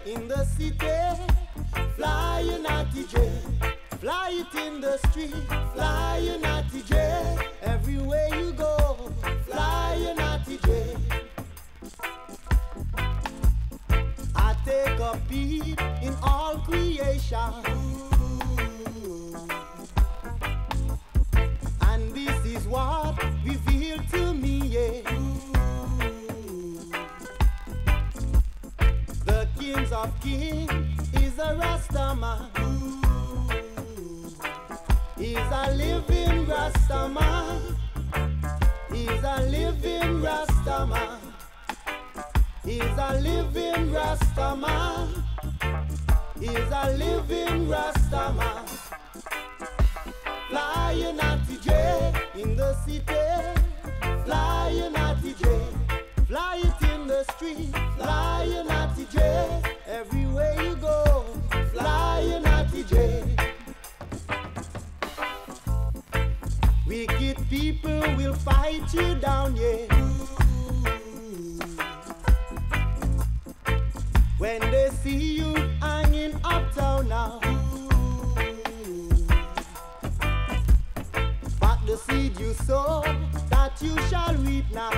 in the city, fly your naughty J. Fly it in the street, fly your naughty J. Everywhere you go, fly your naughty J. I take a peep in all creation, and this is what revealed to me, yeah. The kings of kings is a Rastaman. He's a living Rastaman. He's a living Rastaman. He's a living Rastaman. He's a living Rastaman. Fly your naughty J in the city. Fly your naughty J. Fly it in the street. Fly your naughty J. Everywhere you go, fly your naughty J. Wicked people will fight you down, yeah. When they see you hanging uptown now, but the seed you sow, that you shall reap now.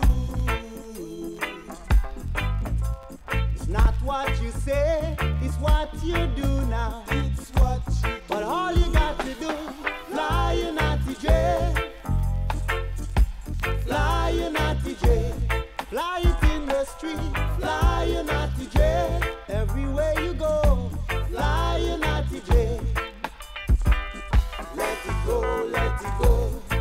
It's not what you say, it's what you do now. It's what you do. But all you got to do, fly your naughty J. Fly your naughty J. Fly it in the street, fly your naughty J. Everywhere you go, fly your naughty J. Let it go, let it go.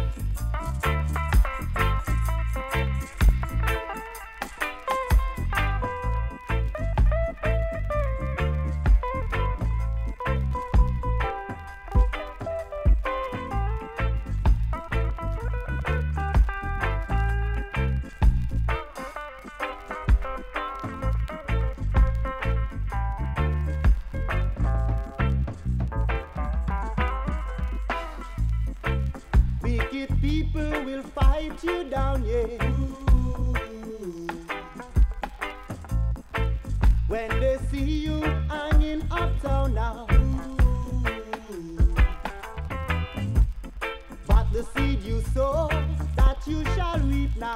Wicked people will fight you down, yeah. When they see you hanging uptown now, but the seed you sow, that you shall reap now.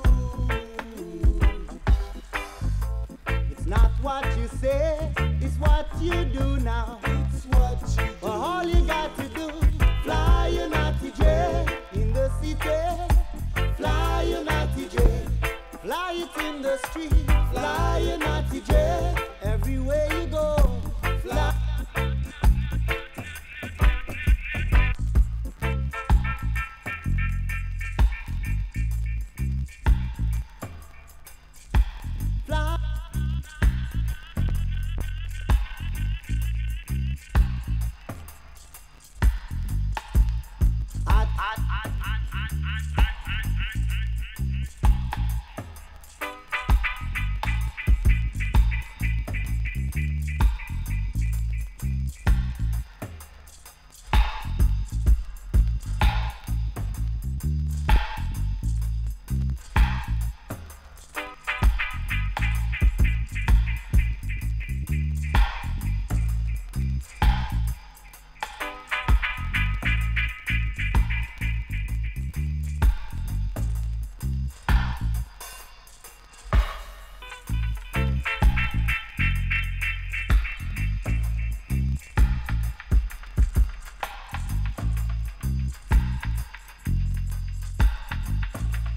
It's not what you say, it's what you do now. It's what you do. But all you got to do, fly your naughty J in the city, fly your naughty J. Fly it in the street, fly your naughty J. Everywhere you go, fly. Fly.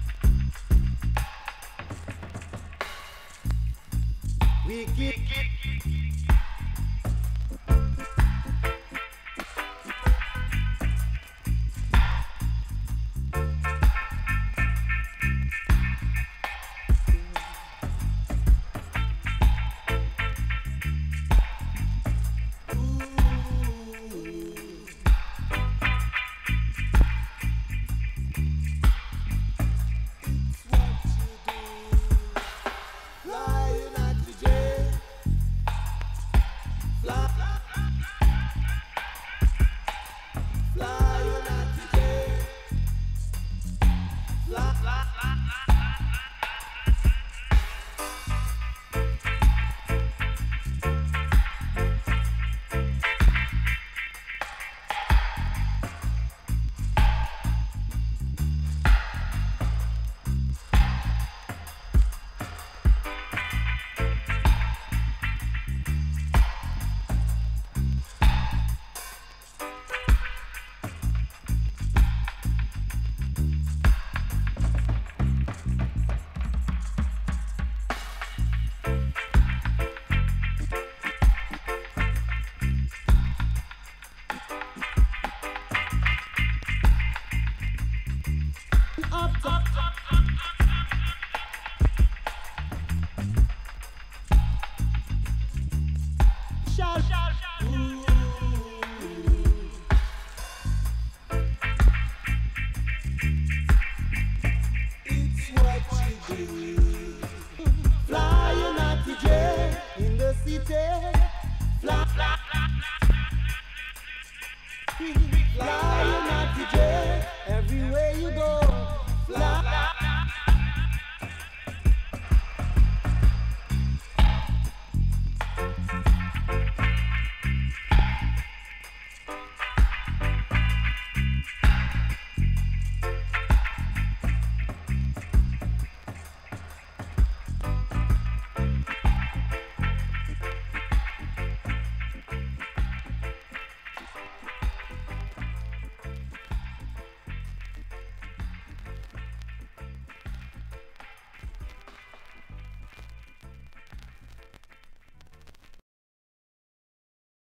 Wicked